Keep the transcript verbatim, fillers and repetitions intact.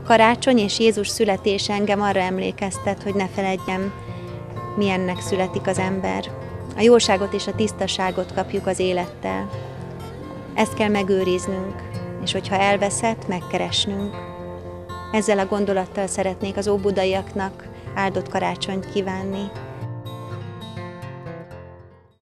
karácsony és Jézus születése engem arra emlékeztet, hogy ne feledjem, milyennek születik az ember. A jóságot és a tisztaságot kapjuk az élettel. Ezt kell megőriznünk, és hogyha elveszett, megkeresnünk. Ezzel a gondolattal szeretnék az óbudaiaknak áldott karácsonyt kívánni.